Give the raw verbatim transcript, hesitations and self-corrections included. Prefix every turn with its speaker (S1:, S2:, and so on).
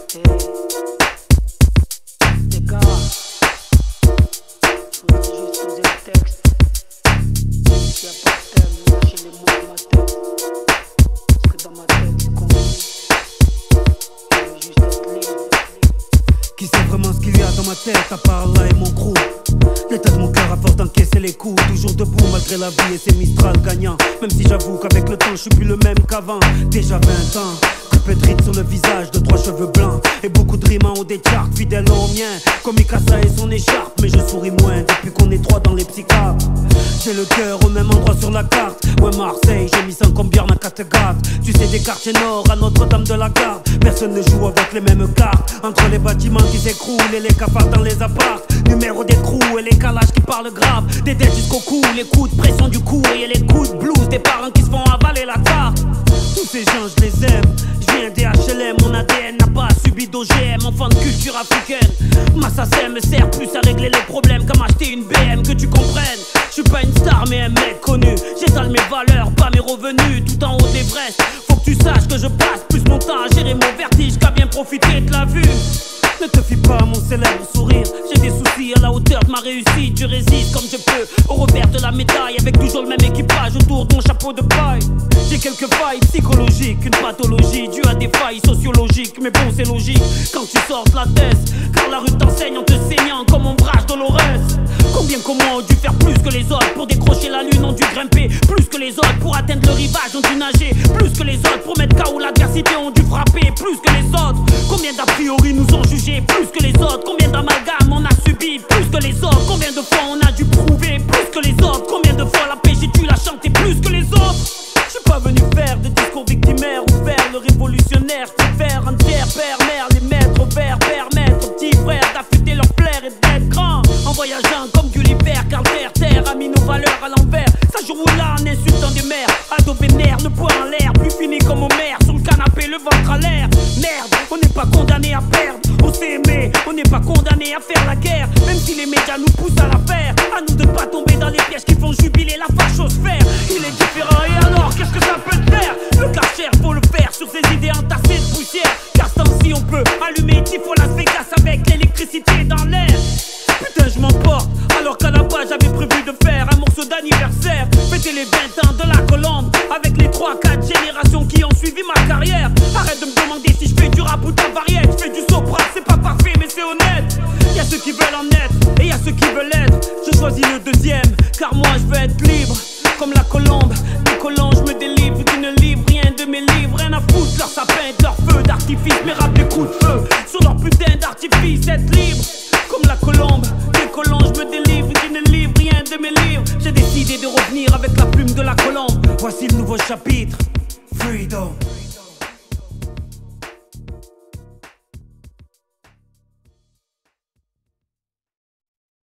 S1: Hey, les gars, faudrait juste poser le texte. S'il n'y a pas de thème, lâchez les mots de ma tête. Parce que dans ma tête, c'est compliqué. Je veux juste être libre.
S2: Qui sait vraiment ce qu'il y a dans ma tête à part là et mon crew? L'état de mon cœur a fort d'encaisser les coups. Toujours debout malgré la vie et ses Mistral gagnants. Même si j'avoue qu'avec le temps je suis plus le même qu'avant. Déjà vingt ans, coupé de rides sur le visage, de trois cheveux blancs et beaucoup de rimes en haut des charts, fidèles aux miens. Comme Mikasa et son écharpe, mais je souris moins depuis qu'on est trois dans les psychiatres. J'ai le cœur au même endroit sur la carte. Ouais, Marseille, j'ai mis ça comme Björn à Kattegat. Tu sais, des quartiers nord à Notre-Dame de la Garde. Personne ne joue avec les mêmes cartes. Entre les bâtiments qui s'écroulent et les cafards dans les apparts. Numéro des crews et les calages qui parlent grave. Des dettes jusqu'au cou, les coups de pression du cou et les coups de blues des parents qui se font avaler la tarte. Tous ces gens, je les aime. Je viens des H L M, mon A D N n'a pas subi d'O G M. Enfant de culture africaine, ma sacème me sert plus à régler les problèmes qu'à m'acheter une B M, que tu comprennes. Je suis pas une star mais un mec connu. J'étale mes valeurs, pas mes revenus. Tout en haut de l'Everest. Faut que tu saches que je passe plus mon temps à gérer mon vertige qu'à bien profiter de la vue. Ne te fie pas à mon célèbre sourire. J'ai des soucis à la hauteur de ma réussite. Je résiste comme je peux au revers de la médaille, avec toujours le même équipage autour de mon chapeau de paille. J'ai quelques failles psychologiques, une pathologie due à des failles sociologiques. Mais bon, c'est logique quand tu sors de la thèse, car la rue t'enseigne en te saignant comme ombrage Dolores. Combien comment ont dû faire plus que les autres pour décrocher la lune, ont dû grimper plus que les autres pour atteindre le rivage, ont dû nager plus que les autres pour mettre K O l'adversité, ont dû frapper plus que les autres. Combien d'a priori nous ont jugés plus que les autres? Combien d'amalgames on a subi plus que les autres? Combien de fois on a dû prouver plus que les autres? Combien de fois la paix j'ai dû la chanter plus que les autres? Je suis pas venu faire de discours victimaires ou faire le révolutionnaire. Je préfère un tiers père, mère, les mettre au vert, permettre aux petits frères d'affûter leur flair et d'être grand. En voyageant comme Gulliver, car terre, terre a mis nos valeurs à l'envers. Ça joue là en insultant des mères, ado vénère, le poing en l'air, puis fini comme Homer sur le canapé, le ventre à l'air. Merde, on n'est pas condamné à perdre, on s'est aimé, on n'est pas condamné à faire la guerre. Même si les médias nous poussent à la faire, à nous de pas tomber dans les pièges qui font jubiler la fachosphère. Il est différent et alors qu'est-ce que ça peut te faire? Le Karcher faut le faire sur ses idées entassées de poussière. Car ce temps-ci on peut allumer Tifo Las Vegas avec l'électricité dans l'air. Putain je m'emporte, alors qu'à la base j'avais prévu de faire un morceau d'anniversaire. Fêter les vingt ans de la Colombe, avec les trois quatre générations qui ont suivi ma carrière. Arrête de me demander si je fais du rap ou de la variette. Je fais du sopra, c'est pas parfait mais c'est honnête. Y'a ceux qui veulent en être, et y'a ceux qui veulent être. Je choisis le deuxième, car moi je veux être libre. Comme la colombe, décollant je me délivre. Qui ne livrent rien de mes livres, rien à foutre. Leur sapin, leur feu d'artifice, mes rap des coups de feu sur leur putain d'artifice, être libre. Comme la colombe, décollant je me délivre. Qui ne livrent rien de mes livres. J'ai décidé de revenir avec la plume de la colombe. Voici le nouveau chapitre, Freedom.